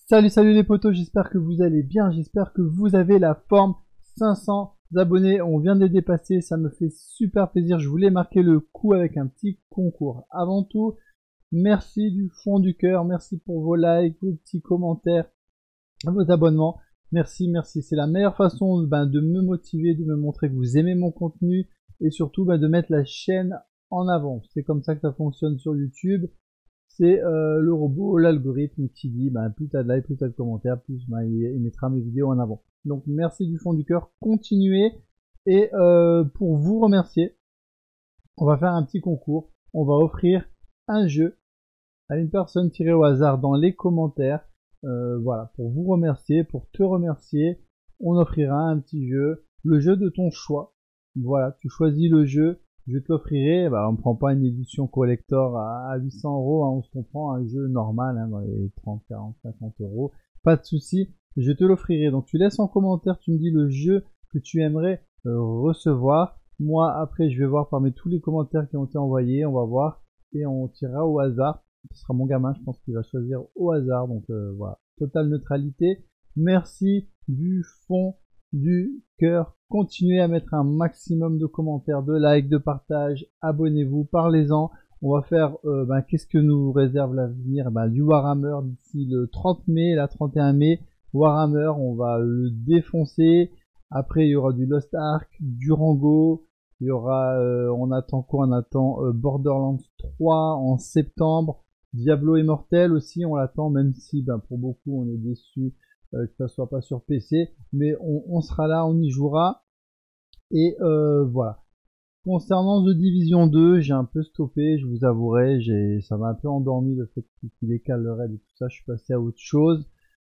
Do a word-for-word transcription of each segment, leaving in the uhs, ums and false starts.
Salut salut les potos, j'espère que vous allez bien, j'espère que vous avez la forme. Cinq cents abonnés, on vient de les dépasser, ça me fait super plaisir. Je voulais marquer le coup avec un petit concours. Avant tout, merci du fond du cœur, merci pour vos likes, vos petits commentaires, vos abonnements. Merci, merci, c'est la meilleure façon ben, de me motiver, de me montrer que vous aimez mon contenu et surtout ben, de mettre la chaîne en avant. C'est comme ça que ça fonctionne sur YouTube. C'est euh, le robot, l'algorithme qui dit bah, plus t'as de likes, plus t'as de commentaires, plus bah, il, il mettra mes vidéos en avant. Donc merci du fond du cœur, continuez. Et euh, pour vous remercier, on va faire un petit concours. On va offrir un jeu à une personne tirée au hasard dans les commentaires. Euh, voilà, pour vous remercier, pour te remercier, on offrira un petit jeu, le jeu de ton choix. Voilà, tu choisis le jeu. Je te l'offrirai, bah, on ne prend pas une édition collector à huit cents euros, hein, on se comprend, un jeu normal hein, dans les trente, quarante, cinquante euros, pas de souci, je te l'offrirai. Donc tu laisses en commentaire, tu me dis le jeu que tu aimerais euh, recevoir. Moi après je vais voir parmi tous les commentaires qui ont été envoyés, on va voir et on tirera au hasard. Ce sera mon gamin, je pense qu'il va choisir au hasard, donc euh, voilà, totale neutralité. Merci du fond du cœur. Continuez à mettre un maximum de commentaires, de likes, de partages, abonnez-vous, parlez-en. On va faire, euh, ben, qu'est-ce que nous réserve l'avenir, ben, du Warhammer d'ici le trente mai, la trente et un mai. Warhammer, on va le défoncer. Après, il y aura du Lost Ark, du Rango. Il y aura, euh, on attend quoi? On attend euh, Borderlands trois en septembre. Diablo Immortal aussi, on l'attend, même si ben, pour beaucoup, on est déçus. Euh, que ça soit pas sur P C, mais on, on sera là, on y jouera. Et euh, voilà. Concernant The Division deux, j'ai un peu stoppé, je vous avouerai, j'ai, ça m'a un peu endormi le fait qu'il décale le raid et tout ça, je suis passé à autre chose.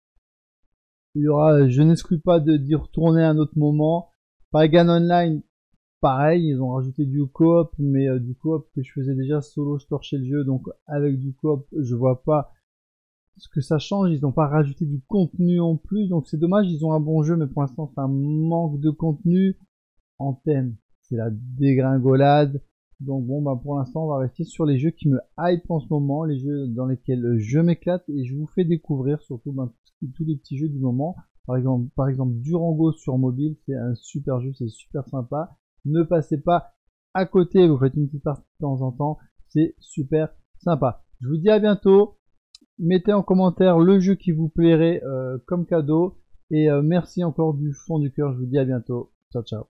Il y aura, je n'exclus pas de d'y retourner à un autre moment. Pagan Online, pareil, ils ont rajouté du coop, mais euh, du coop que je faisais déjà solo, je torchais le jeu, donc avec du coop, je vois pas ce que ça change, ils n'ont pas rajouté du contenu en plus, donc c'est dommage, ils ont un bon jeu, mais pour l'instant c'est un manque de contenu. Anthem, c'est la dégringolade, donc bon, bah pour l'instant on va rester sur les jeux qui me hype en ce moment, les jeux dans lesquels je m'éclate, et je vous fais découvrir surtout bah, tous les petits jeux du moment. Par exemple, par exemple Durango sur mobile, c'est un super jeu, c'est super sympa. Ne passez pas à côté, vous faites une petite partie de temps en temps, c'est super sympa. Je vous dis à bientôt. Mettez en commentaire le jeu qui vous plairait euh, comme cadeau. Et euh, merci encore du fond du cœur. Je vous dis à bientôt. Ciao, ciao.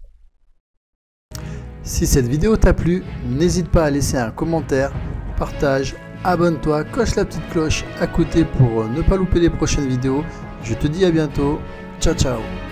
Si cette vidéo t'a plu, n'hésite pas à laisser un commentaire, partage, abonne-toi, coche la petite cloche à côté pour ne pas louper les prochaines vidéos. Je te dis à bientôt. Ciao, ciao.